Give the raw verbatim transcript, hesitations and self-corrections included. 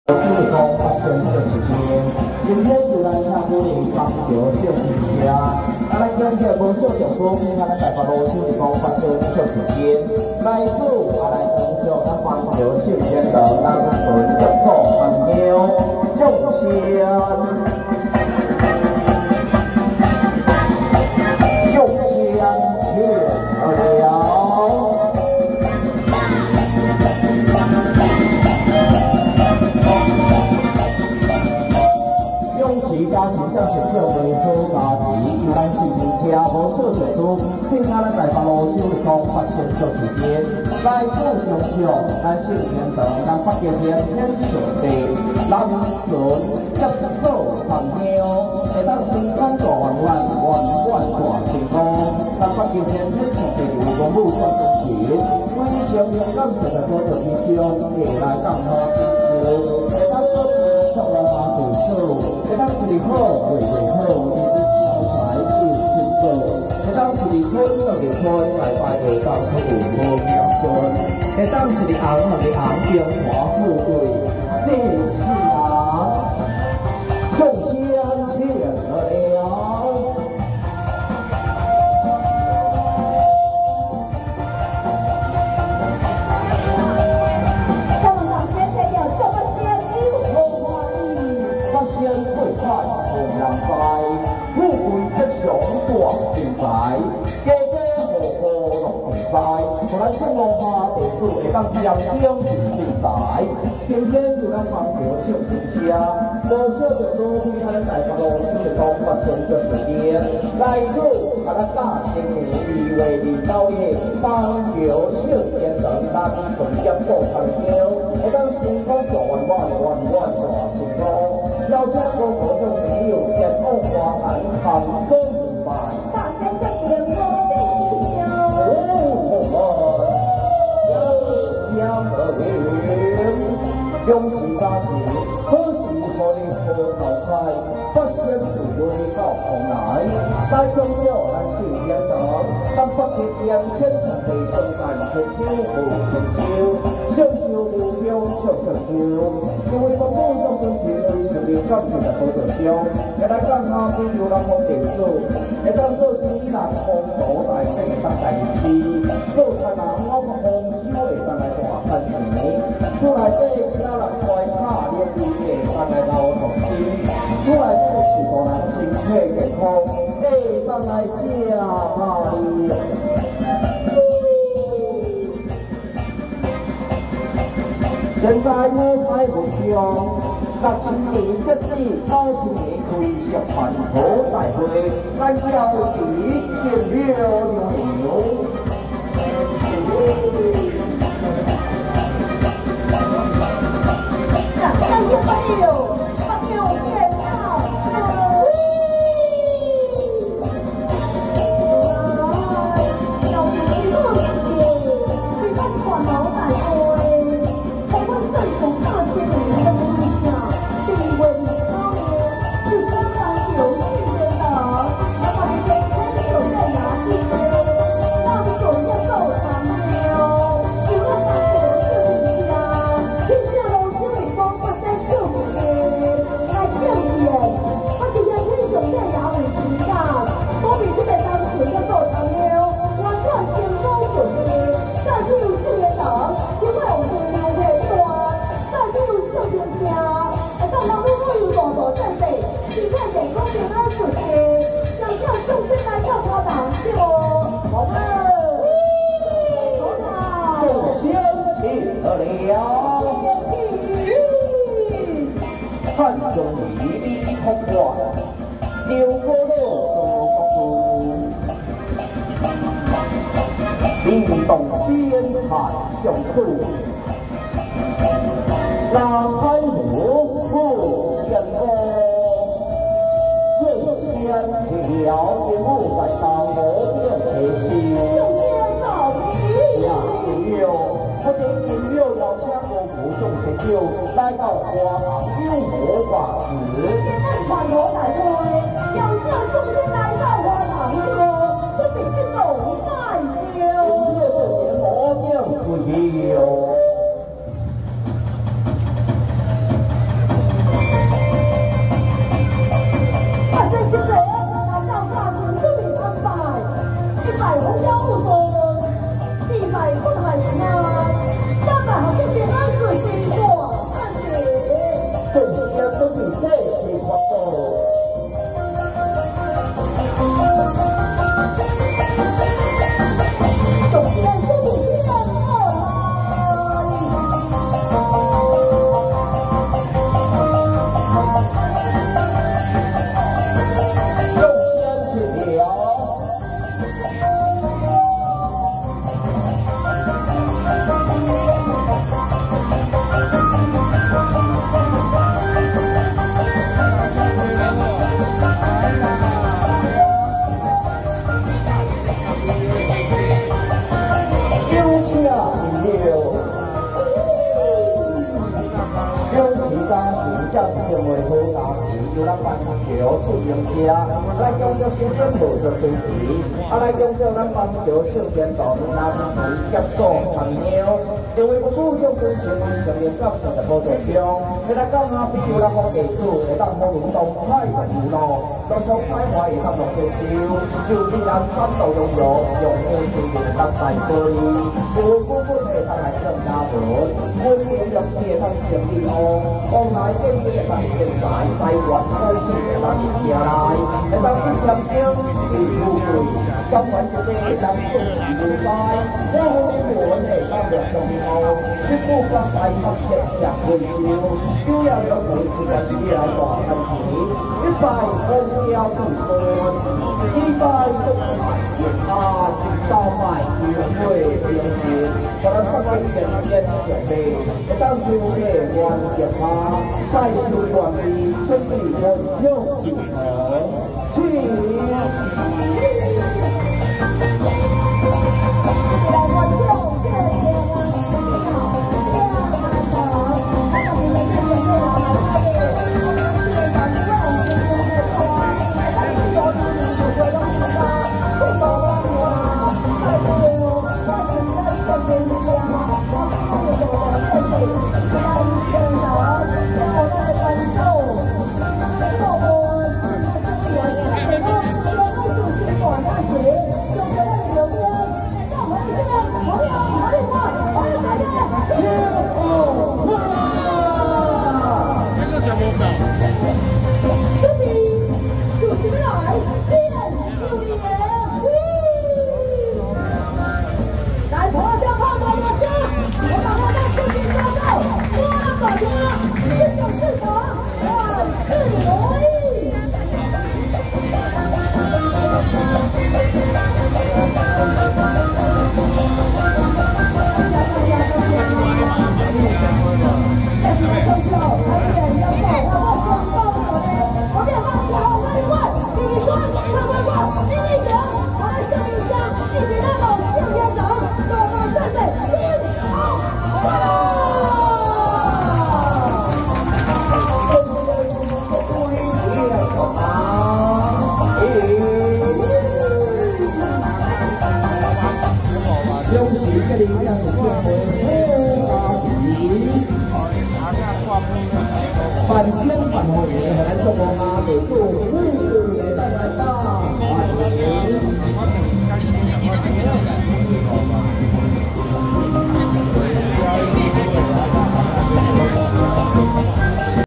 主力讲发生这时间，今天就来请鼓励帮着小车，啊，来跟着无少着所边啊，咱大发路主力讲发生这时间，来自啊来跟着咱帮着小天的咱纯接触朋友，众先。 家是向前向维好家己，有咱是真车无错着主，听下咱大发路手里讲发现做时间，来做上上，咱圣天堂，咱发现天天上地，人存接触朋友，会当心肝大圆圆，圆圆大成功，咱发现天天上地有公母做真钱，非常勇敢做着做着其中，会来当好朋友，会当做做了马祖数。 会当一日好，月月好，日日消财又兴高。会当一日春，两日春，来拜会当出有好孝顺。会当一日红，两日红，荣华富贵，这是啊，众仙请了。 富贵吉祥大自在，家家户户乐自在。互咱生活下地主会当扬升自在，天天就咱帮着圣天车，无少着路边啊，咱大发路手里讲发生着时间，来自啊咱大清年二月二九日，帮着圣天堂咱纯接做朋友，会当心肝大圆圆，圆圆大成功。 邀请各位众朋友前往华南航空舞台。大仙在点我的笑。哦，有香而灵，恭喜大喜，可喜可你可头开，不先自归到蓬莱，来中了咱去天堂，咱不天天天上地上干千秋不千秋，笑笑流标笑笑笑，因为我梦中真情。 感谢好着商，会来讲下比如咱方地主，会当做生意人风土大兴会当大市，做菜人我个丰收会当来大赚钱，厝内底其他人开卡连利会当来捞福星，厝内底是个人身体健康会当来吃大利。现在我在目标。 六千年一子，九千年开设万土大会，咱交子见了牛。掌声一挥哟，朋友见到了。有几个事，你看万土大会，我们正从大些人。 汉中一地通关，牛坡路做国运动边海上处，拉开路不险恶，最先条业务在大我的提醒。呀，朋友，我哋朋友邀请我无众朋友来到华航有魔法子，华罗大会邀请众先来到华航个，准备去动大笑。这些魔将是有。 庭，才是成为好家庭。有咱板桥出名者，来讲着新鲜无着新奇，啊来讲着咱板桥少年大门男女结果参鸟，因为不顾众尊敬，上面感受着好重中。你来讲啊，比如咱好地主，会当好运动，海就有路，路上开花会当落地烧，就必然感到融入，用爱心会当大玻璃，有股本会当来挣家本，每年用钱会当成利好，往来建设会当建材，台湾。开始会当起来，会当去相争，去富贵，甘愿一个会当做事无灾，我好我会当着重要，一股刚大发热常回烧，主要要维持个是来大问题，一摆公交不分，一摆都卖热啊，一到卖优惠平时，可能上班前天准备，会当收个原价啊，再收原币，准备。用一头去。半千万元，咱中国阿地主。